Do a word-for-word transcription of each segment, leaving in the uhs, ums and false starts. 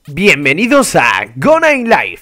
Bienvenidos a Gonna in Life.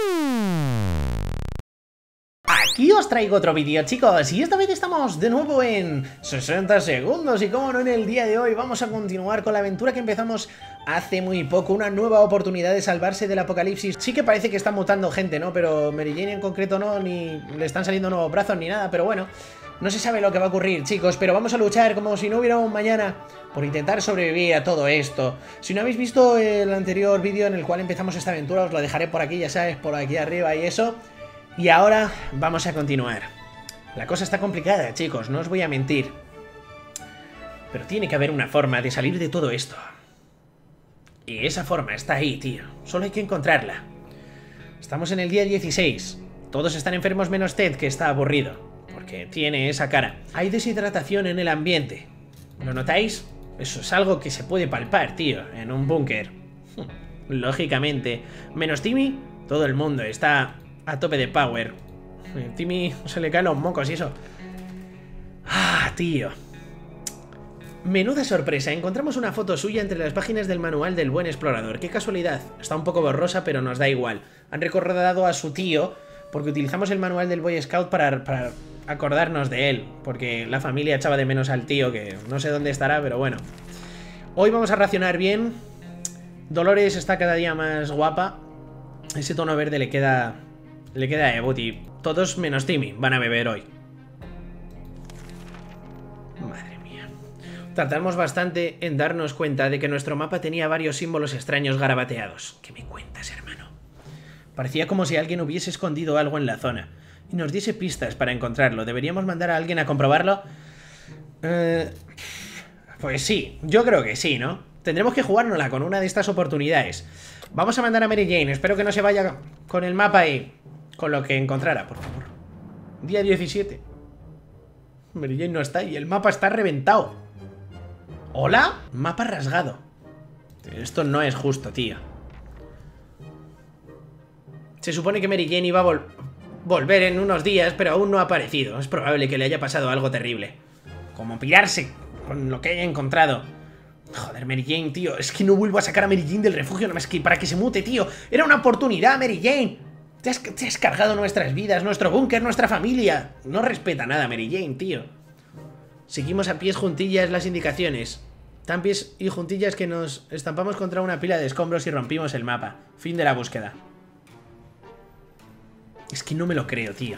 Aquí os traigo otro vídeo, chicos, y esta vez estamos de nuevo en sesenta segundos. Y como no, en el día de hoy vamos a continuar con la aventura que empezamos hace muy poco. Una nueva oportunidad de salvarse del apocalipsis. Sí que parece que está mutando gente, ¿no? Pero Mary Jane en concreto no, ni le están saliendo nuevos brazos ni nada. Pero bueno, no se sabe lo que va a ocurrir, chicos. Pero vamos a luchar como si no hubiera un mañana por intentar sobrevivir a todo esto. Si no habéis visto el anterior vídeo en el cual empezamos esta aventura, os lo dejaré por aquí, ya sabes, por aquí arriba y eso. Y ahora vamos a continuar. La cosa está complicada, chicos, no os voy a mentir. Pero tiene que haber una forma de salir de todo esto. Y esa forma está ahí, tío. Solo hay que encontrarla. Estamos en el día dieciséis. Todos están enfermos menos Ted, que está aburrido, porque tiene esa cara. Hay deshidratación en el ambiente. ¿Lo notáis? Eso es algo que se puede palpar, tío, en un búnker. Lógicamente. Menos Timmy, todo el mundo está a tope de power. Timmy se le caen los mocos y eso. Ah, tío. Menuda sorpresa, encontramos una foto suya entre las páginas del manual del buen explorador. Qué casualidad, está un poco borrosa pero nos da igual. Han recordado a su tío porque utilizamos el manual del Boy Scout para, para acordarnos de él, porque la familia echaba de menos al tío, que no sé dónde estará, pero bueno. Hoy vamos a racionar bien. Dolores está cada día más guapa. Ese tono verde le queda... Le queda a Ebuti. Todos menos Timmy van a beber hoy. Madre mía. Tardamos bastante en darnos cuenta de que nuestro mapa tenía varios símbolos extraños garabateados. ¿Qué me cuentas, hermano? Parecía como si alguien hubiese escondido algo en la zona y nos diese pistas para encontrarlo. ¿Deberíamos mandar a alguien a comprobarlo? Eh, pues sí, yo creo que sí, ¿no? Tendremos que jugárnosla con una de estas oportunidades. Vamos a mandar a Mary Jane. Espero que no se vaya con el mapa y con lo que encontrara, por favor. Día diecisiete. Mary Jane no está y el mapa está reventado. ¿Hola? Mapa rasgado. Esto no es justo, tío. Se supone que Mary Jane iba a vol volver en unos días, pero aún no ha aparecido. Es probable que le haya pasado algo terrible, como pirarse con lo que haya encontrado. Joder, Mary Jane, tío. Es que no vuelvo a sacar a Mary Jane del refugio nada más que para que se mute, tío. Era una oportunidad, Mary Jane. Te has, te has cargado nuestras vidas, nuestro búnker, nuestra familia. No respeta nada, Mary Jane, tío. Seguimos a pies juntillas las indicaciones. Tan pies y juntillas que nos estampamos contra una pila de escombros y rompimos el mapa. Fin de la búsqueda. Es que no me lo creo, tío.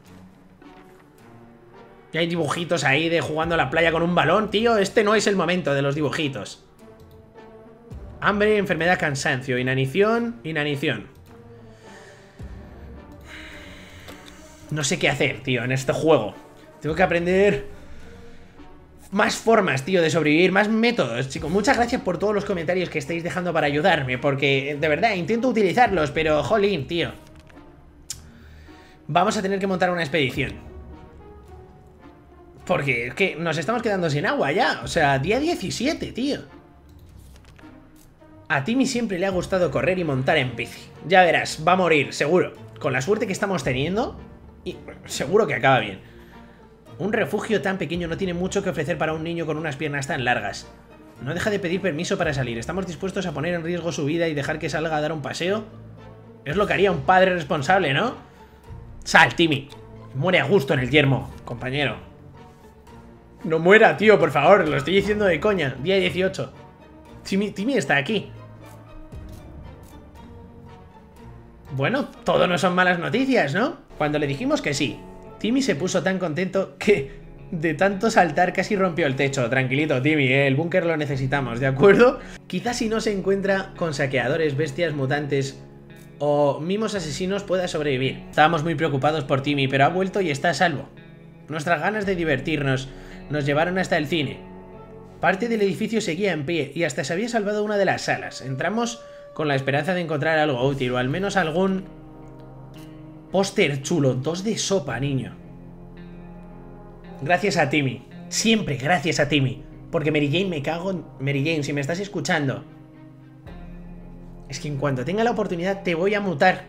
Y hay dibujitos ahí de jugando a la playa con un balón, tío. Este no es el momento de los dibujitos. Hambre, enfermedad, cansancio, inanición, inanición. No sé qué hacer, tío, en este juego. Tengo que aprender más formas, tío, de sobrevivir, más métodos, chicos. Muchas gracias por todos los comentarios que estáis dejando para ayudarme, porque, de verdad, intento utilizarlos, pero, jolín, tío. Vamos a tener que montar una expedición. Porque es que nos estamos quedando sin agua ya. O sea, día diecisiete, tío. A Timmy siempre le ha gustado correr y montar en bici. Ya verás, va a morir, seguro. Con la suerte que estamos teniendo, y seguro que acaba bien. Un refugio tan pequeño no tiene mucho que ofrecer para un niño con unas piernas tan largas. No deja de pedir permiso para salir. ¿Estamos dispuestos a poner en riesgo su vida y dejar que salga a dar un paseo? Es lo que haría un padre responsable, ¿no? Sal, Timmy. Muere a gusto en el yermo, compañero. No muera, tío, por favor. Lo estoy diciendo de coña. Día dieciocho. Timmy, Timmy está aquí. Bueno, todo no son malas noticias, ¿no? Cuando le dijimos que sí, Timmy se puso tan contento que de tanto saltar casi rompió el techo. Tranquilito, Timmy, ¿eh? El búnker lo necesitamos, ¿de acuerdo? Quizás si no se encuentra con saqueadores, bestias mutantes o mimos asesinos pueda sobrevivir. Estábamos muy preocupados por Timmy, pero ha vuelto y está a salvo. Nuestras ganas de divertirnos nos llevaron hasta el cine. Parte del edificio seguía en pie y hasta se había salvado una de las salas. Entramos con la esperanza de encontrar algo útil o al menos algún póster chulo. Dos de sopa, niño. Gracias a Timmy. Siempre gracias a Timmy. Porque Mary Jane, me cago en... Mary Jane, si me estás escuchando, es que en cuanto tenga la oportunidad te voy a mutar.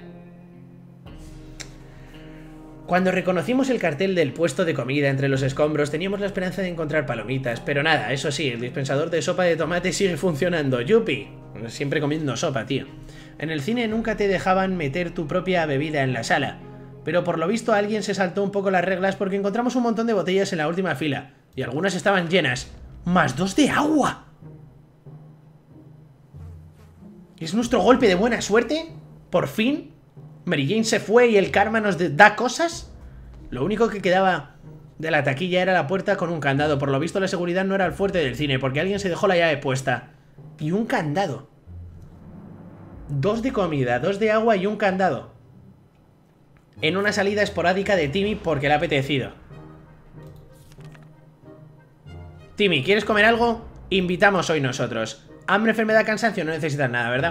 Cuando reconocimos el cartel del puesto de comida entre los escombros, teníamos la esperanza de encontrar palomitas, pero nada, eso sí, el dispensador de sopa de tomate sigue funcionando. ¡Yupi! Siempre comiendo sopa, tío. En el cine nunca te dejaban meter tu propia bebida en la sala, pero por lo visto alguien se saltó un poco las reglas porque encontramos un montón de botellas en la última fila y algunas estaban llenas. ¡Más dos de agua! ¿Es nuestro golpe de buena suerte? ¿Por fin? ¿Mary Jane se fue y el karma nos da cosas? Lo único que quedaba de la taquilla era la puerta con un candado. Por lo visto la seguridad no era el fuerte del cine porque alguien se dejó la llave puesta. Y un candado. Dos de comida, dos de agua y un candado. En una salida esporádica de Timmy porque le ha apetecido. Timmy, ¿quieres comer algo? Invitamos hoy nosotros. Hambre, enfermedad, cansancio, no necesitas nada, ¿verdad?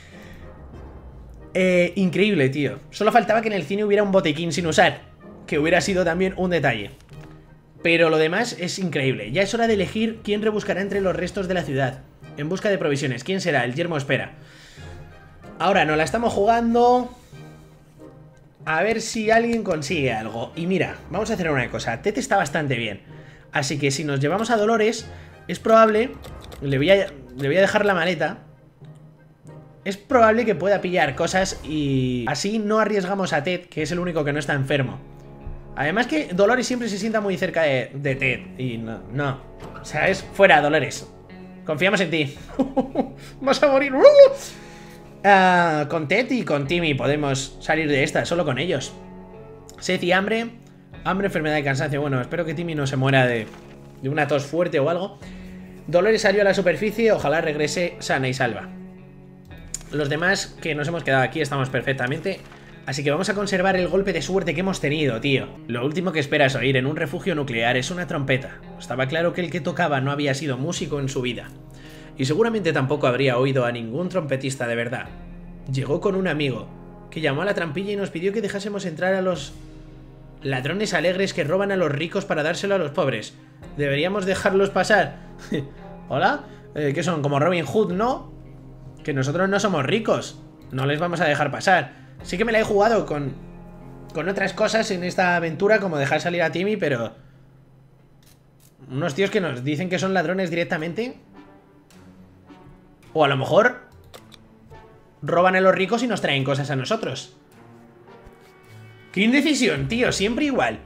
Eh, increíble, tío. Solo faltaba que en el cine hubiera un botiquín sin usar, que hubiera sido también un detalle. Pero lo demás es increíble. Ya es hora de elegir quién rebuscará entre los restos de la ciudad en busca de provisiones. ¿Quién será? El yermo espera. Ahora no la estamos jugando. A ver si alguien consigue algo. Y mira, vamos a hacer una cosa. Ted está bastante bien, así que si nos llevamos a Dolores, es probable... Le voy a, le voy a dejar la maleta. Es probable que pueda pillar cosas y así no arriesgamos a Ted, que es el único que no está enfermo. Además que Dolores siempre se sienta muy cerca de, de Ted. Y no, no. O sea, es fuera, Dolores. Confiamos en ti. Vas a morir. Uh, con Ted y con Timmy podemos salir de esta, solo con ellos. Sed y hambre. Hambre, enfermedad y cansancio. Bueno, espero que Timmy no se muera de, de una tos fuerte o algo. Dolores salió a la superficie, ojalá regrese sana y salva. Los demás que nos hemos quedado aquí estamos perfectamente. Así que vamos a conservar el golpe de suerte que hemos tenido, tío. Lo último que esperas oír en un refugio nuclear es una trompeta. Estaba claro que el que tocaba no había sido músico en su vida. Y seguramente tampoco habría oído a ningún trompetista de verdad. Llegó con un amigo, que llamó a la trampilla y nos pidió que dejásemos entrar a los ladrones alegres que roban a los ricos para dárselo a los pobres. ¿Deberíamos dejarlos pasar? ¿Hola? Eh, ¿Qué son? Como Robin Hood, ¿no? Que nosotros no somos ricos. No les vamos a dejar pasar. Sí que me la he jugado con, con otras cosas en esta aventura, como dejar salir a Timmy, pero... Unos tíos que nos dicen que son ladrones directamente... O a lo mejor roban a los ricos y nos traen cosas a nosotros. ¡Qué indecisión, tío! Siempre igual.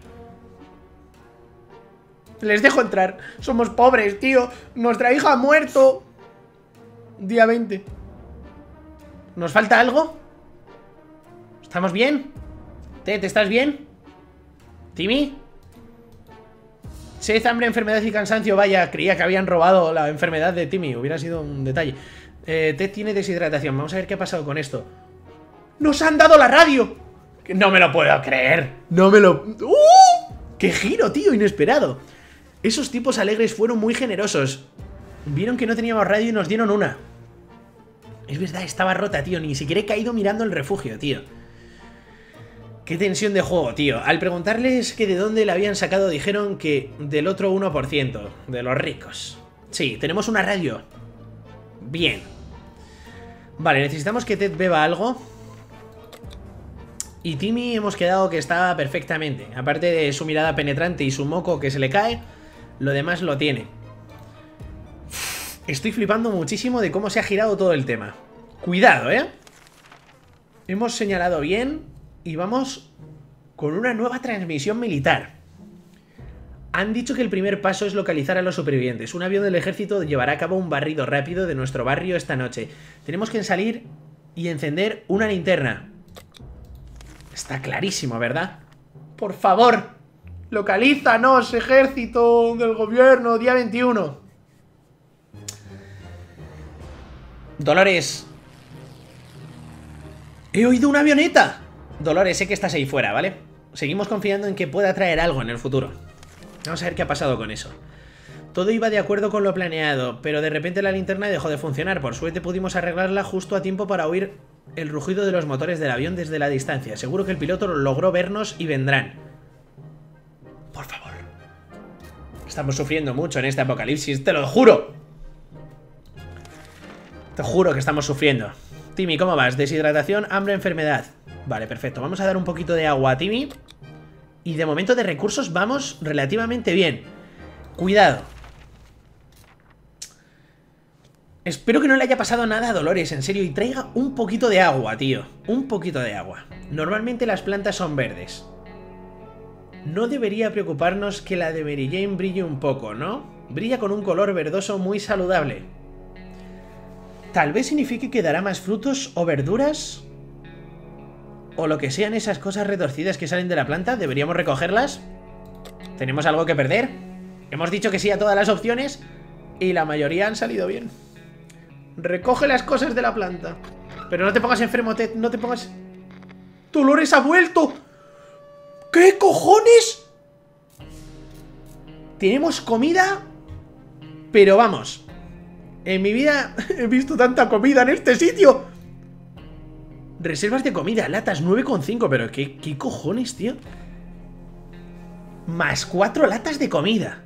Les dejo entrar. Somos pobres, tío. Nuestra hija ha muerto. Día veinte. ¿Nos falta algo? ¿Estamos bien? Ted, ¿estás bien? ¿Timmy? Sed, hambre, enfermedad y cansancio. Vaya, creía que habían robado la enfermedad de Timmy. Hubiera sido un detalle. eh, Ted tiene deshidratación. Vamos a ver qué ha pasado con esto. ¡Nos han dado la radio! No me lo puedo creer. No me lo... ¡Uh! ¡Qué giro, tío! Inesperado. Esos tipos alegres fueron muy generosos. Vieron que no teníamos radio y nos dieron una. Es verdad, estaba rota, tío. Ni siquiera he caído mirando el refugio, tío. Qué tensión de juego, tío. Al preguntarles que de dónde la habían sacado, dijeron que del otro uno por ciento, de los ricos. Sí, tenemos una radio. Bien. Vale, necesitamos que Ted beba algo. Y Timmy hemos quedado que está perfectamente. Aparte de su mirada penetrante y su moco que se le cae, lo demás lo tiene. Estoy flipando muchísimo de cómo se ha girado todo el tema. Cuidado, ¿eh? Hemos señalado bien y vamos con una nueva transmisión militar. Han dicho que el primer paso es localizar a los supervivientes. Un avión del ejército llevará a cabo un barrido rápido de nuestro barrio esta noche. Tenemos que salir y encender una linterna. Está clarísimo, ¿verdad? Por favor, localízanos, ejército del gobierno, día veintiuno. Dolores. He oído una avioneta. Dolores, sé que estás ahí fuera, ¿vale? Seguimos confiando en que pueda traer algo en el futuro. Vamos a ver qué ha pasado con eso. Todo iba de acuerdo con lo planeado, pero de repente la linterna dejó de funcionar. Por suerte pudimos arreglarla justo a tiempo para oír el rugido de los motores del avión desde la distancia. Seguro que el piloto logró vernos y vendrán. Por favor. Estamos sufriendo mucho en este apocalipsis, te lo juro. Te juro que estamos sufriendo. Timmy, ¿cómo vas? Deshidratación, hambre, enfermedad. Vale, perfecto. Vamos a dar un poquito de agua a Timmy. Y de momento de recursos vamos relativamente bien. Cuidado. Espero que no le haya pasado nada a Dolores, en serio, y traiga un poquito de agua, tío. Un poquito de agua. Normalmente las plantas son verdes. No debería preocuparnos que la de Mary Jane brille un poco, ¿no? Brilla con un color verdoso muy saludable. Tal vez signifique que dará más frutos o verduras. O lo que sean esas cosas retorcidas que salen de la planta. ¿Deberíamos recogerlas? ¿Tenemos algo que perder? Hemos dicho que sí a todas las opciones y la mayoría han salido bien. Recoge las cosas de la planta. Pero no te pongas enfermo, Ted. No te pongas... ¡Dolores ha vuelto! ¿Qué cojones? Tenemos comida. Pero vamos, en mi vida he visto tanta comida en este sitio. Reservas de comida, latas nueve coma cinco. Pero ¿qué, qué cojones, tío? Más cuatro latas de comida.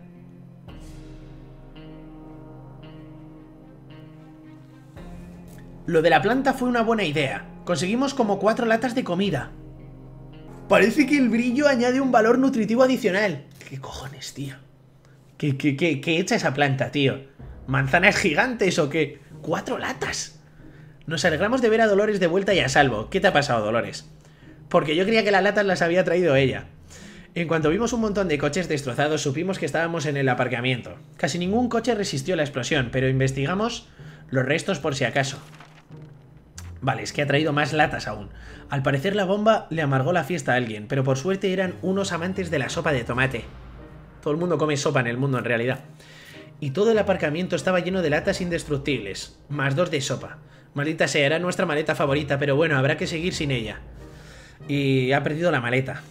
Lo de la planta fue una buena idea. Conseguimos como cuatro latas de comida. Parece que el brillo añade un valor nutritivo adicional. ¿Qué cojones, tío? ¿Qué, qué, qué, qué echa esa planta, tío? ¿Manzanas gigantes o qué? ¡Cuatro latas! Nos alegramos de ver a Dolores de vuelta y a salvo. ¿Qué te ha pasado, Dolores? Porque yo creía que las latas las había traído ella. En cuanto vimos un montón de coches destrozados, supimos que estábamos en el aparcamiento. Casi ningún coche resistió la explosión, pero investigamos los restos por si acaso. Vale, es que ha traído más latas aún. Al parecer la bomba le amargó la fiesta a alguien, pero por suerte eran unos amantes de la sopa de tomate. Todo el mundo come sopa en el mundo en realidad. Y todo el aparcamiento estaba lleno de latas indestructibles, más dos de sopa. Maldita sea, era nuestra maleta favorita, pero bueno, habrá que seguir sin ella. Y ha perdido la maleta.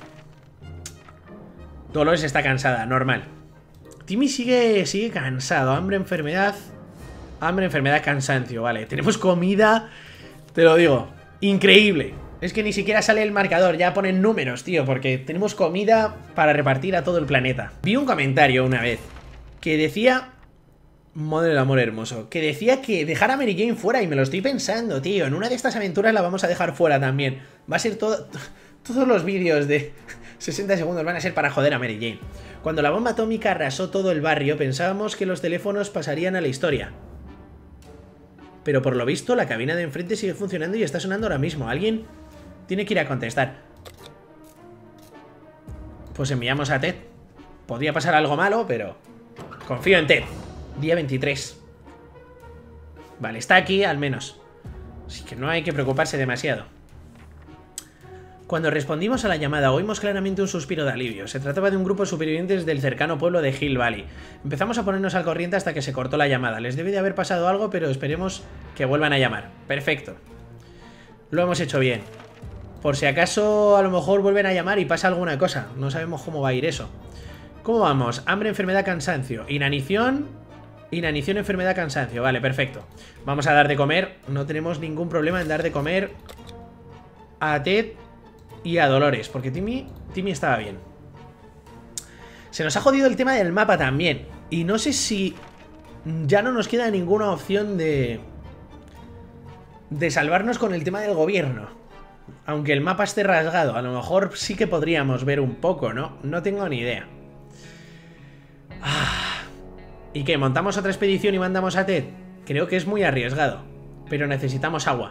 Dolores está cansada, normal. Timmy sigue, sigue cansado, hambre, enfermedad... Hambre, enfermedad, cansancio, vale. Tenemos comida, te lo digo, increíble. Es que ni siquiera sale el marcador, ya ponen números, tío, porque tenemos comida para repartir a todo el planeta. Vi un comentario una vez que decía... Madre del amor hermoso. Que decía que dejar a Mary Jane fuera, y me lo estoy pensando, tío. En una de estas aventuras la vamos a dejar fuera también. Va a ser todo... Todos los vídeos de sesenta segundos van a ser para joder a Mary Jane. Cuando la bomba atómica arrasó todo el barrio, pensábamos que los teléfonos pasarían a la historia. Pero por lo visto la cabina de enfrente sigue funcionando y está sonando ahora mismo. Alguien tiene que ir a contestar. Pues enviamos a Ted. Podría pasar algo malo, pero confío en Ted. Día veintitrés. Vale, está aquí al menos. Así que no hay que preocuparse demasiado. Cuando respondimos a la llamada oímos claramente un suspiro de alivio. Se trataba de un grupo de supervivientes del cercano pueblo de Hill Valley. Empezamos a ponernos al corriente hasta que se cortó la llamada. Les debe de haber pasado algo, pero esperemos que vuelvan a llamar. Perfecto. Lo hemos hecho bien. Por si acaso a lo mejor vuelven a llamar y pasa alguna cosa. No sabemos cómo va a ir eso. ¿Cómo vamos? Hambre, enfermedad, cansancio. Inanición... Inanición, enfermedad, cansancio. Vale, perfecto. Vamos a dar de comer. No tenemos ningún problema en dar de comer a Ted y a Dolores, porque Timmy, Timmy estaba bien. Se nos ha jodido el tema del mapa también. Y no sé si ya no nos queda ninguna opción de de salvarnos con el tema del gobierno. Aunque el mapa esté rasgado, a lo mejor sí que podríamos ver un poco, ¿no? No tengo ni idea. Ah. ¿Y qué? ¿Montamos otra expedición y mandamos a Ted? Creo que es muy arriesgado, pero necesitamos agua.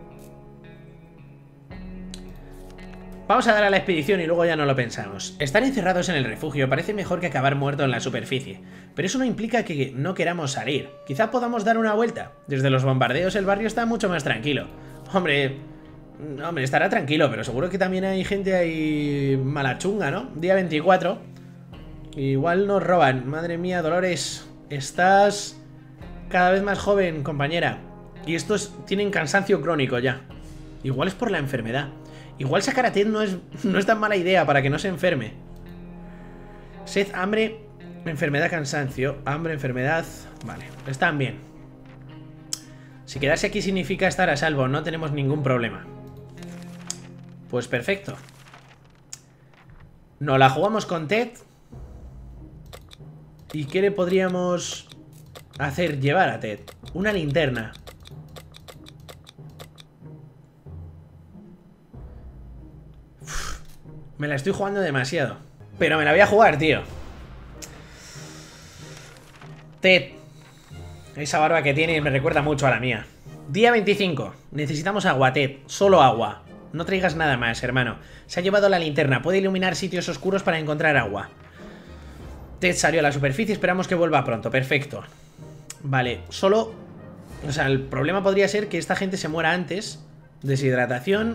Vamos a dar a la expedición y luego ya no lo pensamos. Estar encerrados en el refugio parece mejor que acabar muerto en la superficie, pero eso no implica que no queramos salir. Quizá podamos dar una vuelta. Desde los bombardeos el barrio está mucho más tranquilo. Hombre, hombre, estará tranquilo, pero seguro que también hay gente ahí mala chunga, ¿no? Día veinticuatro. Igual nos roban. Madre mía, Dolores, estás cada vez más joven, compañera. Y estos tienen cansancio crónico ya. Igual es por la enfermedad. Igual sacar a Ted no es, no es tan mala idea para que no se enferme. Sed, hambre, enfermedad, cansancio. Hambre, enfermedad... Vale, están bien. Si quedarse aquí significa estar a salvo, no tenemos ningún problema. Pues perfecto. Nos la jugamos con Ted. ¿Y qué le podríamos hacer llevar a Ted? Una linterna. Uf, me la estoy jugando demasiado. Pero me la voy a jugar, tío. Ted, Esa barba que tiene me recuerda mucho a la mía. Día veinticinco. Necesitamos agua, Ted. Solo agua. No traigas nada más, hermano. Se ha llevado la linterna. Puede iluminar sitios oscuros para encontrar agua. Ted salió a la superficie. Esperamos que vuelva pronto. Perfecto. Vale, solo... O sea, el problema podría ser que esta gente se muera antes. Deshidratación.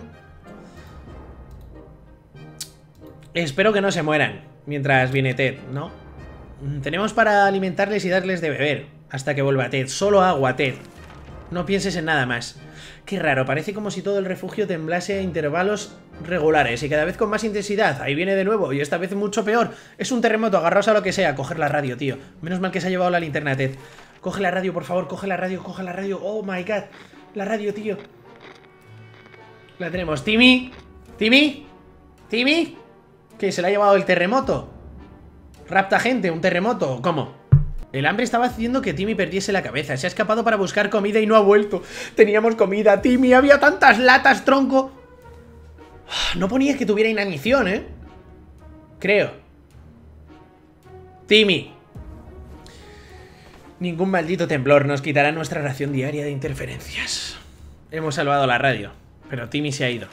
Espero que no se mueran mientras viene Ted, ¿no? Tenemos para alimentarles y darles de beber hasta que vuelva Ted. Solo agua, Ted. No pienses en nada más. Qué raro, parece como si todo el refugio temblase a intervalos regulares y cada vez con más intensidad. Ahí viene de nuevo y esta vez mucho peor. Es un terremoto, agarraos a lo que sea. Coger la radio, tío. Menos mal que se ha llevado la linterna, Ted. Coge la radio, por favor, coge la radio, coge la radio. Oh my god, la radio, tío. La tenemos. Timmy, Timmy, Timmy. ¿Qué? ¿Se la ha llevado el terremoto? ¿Rapta gente? ¿Un terremoto? ¿Cómo? El hambre estaba haciendo que Timmy perdiese la cabeza. Se ha escapado para buscar comida y no ha vuelto. Teníamos comida, Timmy. Había tantas latas, tronco. No ponía que tuviera inanición, ¿eh? Creo. Timmy. Ningún maldito temblor nos quitará nuestra ración diaria de interferencias. Hemos salvado la radio, pero Timmy se ha ido.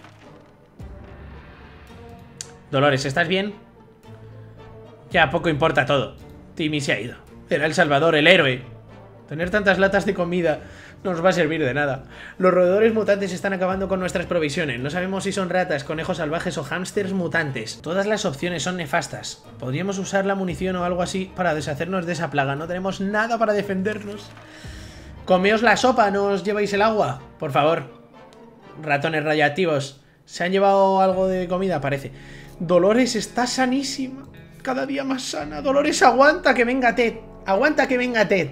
Dolores, ¿estás bien? Ya poco importa todo. Timmy se ha ido. Era el salvador, el héroe. Tener tantas latas de comida no nos va a servir de nada. Los roedores mutantes están acabando con nuestras provisiones. No sabemos si son ratas, conejos salvajes o hámsters mutantes. Todas las opciones son nefastas. Podríamos usar la munición o algo así para deshacernos de esa plaga. No tenemos nada para defendernos. Comeos la sopa, no os lleváis el agua. Por favor. Ratones radioactivos. ¿Se han llevado algo de comida? Parece. Dolores está sanísima. Cada día más sana. Dolores, aguanta que venga Ted. Aguanta que venga Ted.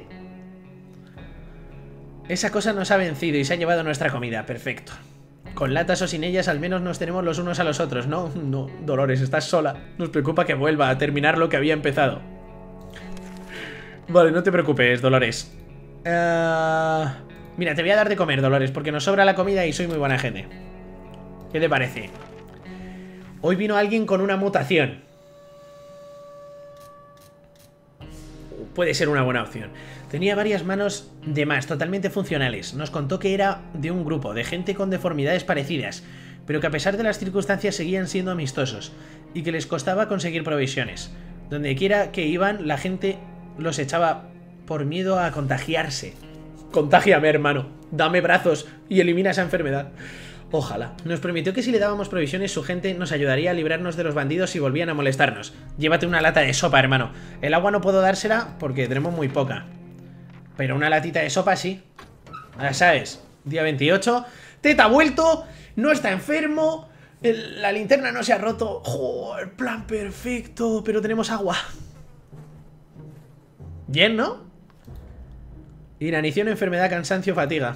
Esa cosa nos ha vencido y se ha llevado nuestra comida. Perfecto. Con latas o sin ellas al menos nos tenemos los unos a los otros. No, no, Dolores, estás sola. Nos preocupa que vuelva a terminar lo que había empezado. Vale, no te preocupes, Dolores. uh... Mira, te voy a dar de comer, Dolores, porque nos sobra la comida y soy muy buena gente. ¿Qué te parece? Hoy vino alguien con una mutación. Puede ser una buena opción. Tenía varias manos de más, totalmente funcionales. Nos contó que era de un grupo de gente con deformidades parecidas, pero que a pesar de las circunstancias seguían siendo amistosos y que les costaba conseguir provisiones. Donde quiera que iban, la gente los echaba por miedo a contagiarse. Contágiame, hermano. Dame brazos y elimina esa enfermedad. Ojalá. Nos prometió que si le dábamos provisiones su gente nos ayudaría a librarnos de los bandidos si volvían a molestarnos. Llévate una lata de sopa, hermano. El agua no puedo dársela porque tenemos muy poca. Pero una latita de sopa sí. Ya sabes. Día veintiocho. Ted ha vuelto. No está enfermo. El, la linterna no se ha roto. Joder, plan perfecto. Pero tenemos agua. Bien, ¿no? Inanición, enfermedad, cansancio, fatiga.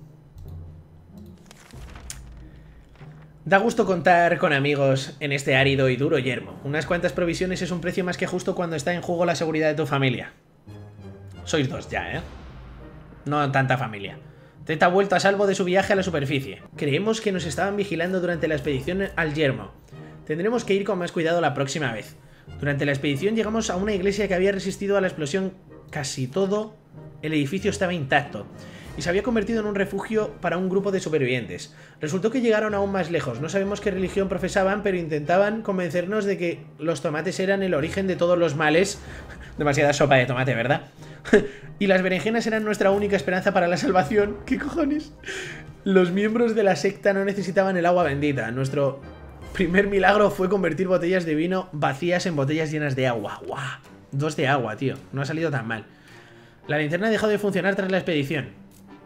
Da gusto contar con amigos en este árido y duro yermo. Unas cuantas provisiones es un precio más que justo cuando está en juego la seguridad de tu familia. Sois dos ya, ¿eh? No tanta familia. Ted ha vuelto a salvo de su viaje a la superficie. Creemos que nos estaban vigilando durante la expedición al yermo. Tendremos que ir con más cuidado la próxima vez. Durante la expedición llegamos a una iglesia que había resistido a la explosión casi todo. El edificio estaba intacto y se había convertido en un refugio para un grupo de supervivientes. Resultó que llegaron aún más lejos. No sabemos qué religión profesaban, pero intentaban convencernos de que los tomates eran el origen de todos los males. Demasiada sopa de tomate, ¿verdad? Y las berenjenas eran nuestra única esperanza para la salvación. ¿Qué cojones? Los miembros de la secta no necesitaban el agua bendita. Nuestro primer milagro fue convertir botellas de vino vacías en botellas llenas de agua. ¡Guau! Dos de agua, tío. No ha salido tan mal. La linterna dejó de funcionar tras la expedición.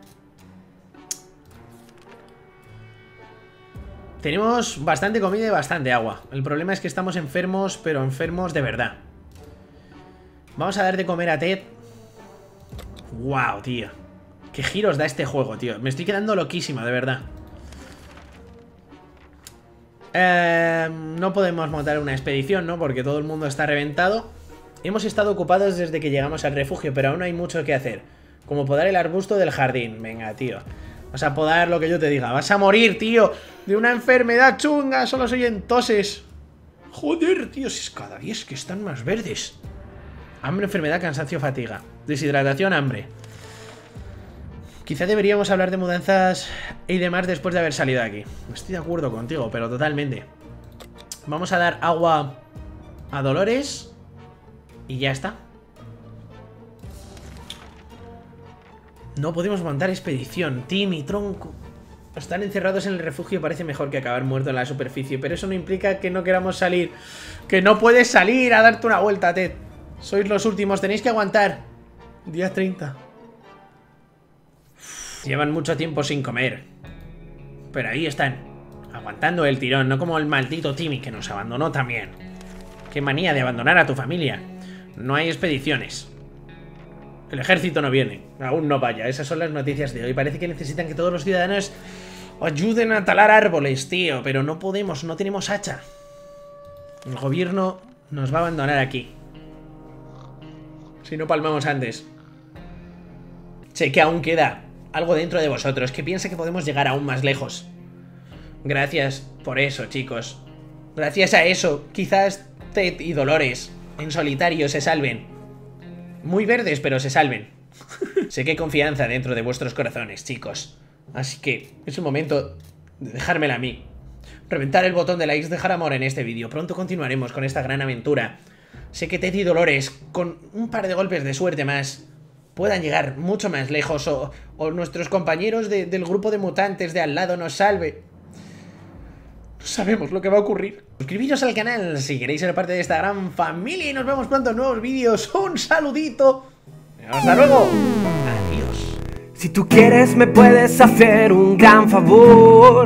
Tenemos bastante comida y bastante agua. El problema es que estamos enfermos, pero enfermos de verdad. Vamos a dar de comer a Ted. Wow, tío. Qué giros da este juego, tío. Me estoy quedando loquísimo, de verdad. Eh, no podemos montar una expedición, ¿no? Porque todo el mundo está reventado. Hemos estado ocupados desde que llegamos al refugio, pero aún hay mucho que hacer. Como podar el arbusto del jardín. Venga, tío. Vas a podar lo que yo te diga. Vas a morir, tío, de una enfermedad chunga. Solo soy en toses. Joder, tío, si es cada día es que están más verdes. Hambre, enfermedad, cansancio, fatiga. Deshidratación, hambre. Quizá deberíamos hablar de mudanzas y demás después de haber salido de aquí. Estoy de acuerdo contigo, pero totalmente. Vamos a dar agua a Dolores y ya está. No podemos montar expedición. Tim y Tronco están encerrados en el refugio. Parece mejor que acabar muerto en la superficie, pero eso no implica que no queramos salir. Que no puedes salir a darte una vuelta, Ted. Sois los últimos, tenéis que aguantar. Día treinta. Llevan mucho tiempo sin comer, pero ahí están, aguantando el tirón. No como el maldito Timmy que nos abandonó también. Qué manía de abandonar a tu familia. No hay expediciones. El ejército no viene. Aún no vaya. Esas son las noticias de hoy. Parece que necesitan que todos los ciudadanos ayuden a talar árboles, tío. Pero no podemos, no tenemos hacha. El gobierno nos va a abandonar aquí si no palmamos antes. Sé que aún queda algo dentro de vosotros que piensa que podemos llegar aún más lejos. Gracias por eso, chicos. Gracias a eso, quizás Ted y Dolores en solitario se salven. Muy verdes, pero se salven. Sé que hay confianza dentro de vuestros corazones, chicos. Así que es un momento de dejármela a mí. Reventar el botón de likes, dejar amor en este vídeo. Pronto continuaremos con esta gran aventura. Sé que Ted y Dolores, con un par de golpes de suerte más, puedan llegar mucho más lejos, o, o nuestros compañeros de, del grupo de mutantes de al lado nos salve. No sabemos lo que va a ocurrir. Suscribiros al canal si queréis ser parte de esta gran familia y nos vemos pronto en nuevos vídeos. Un saludito. Hasta luego. Adiós. Si tú quieres me puedes hacer un gran favor.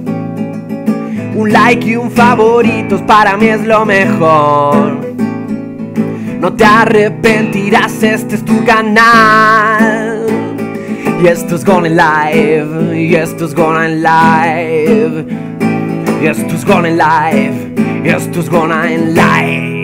Un like y un favoritos para mí es lo mejor. No te arrepentirás, este es tu canal. Y esto es Gone Live, y esto es Gone Live, y esto es Gone Live, y esto es Gone Live.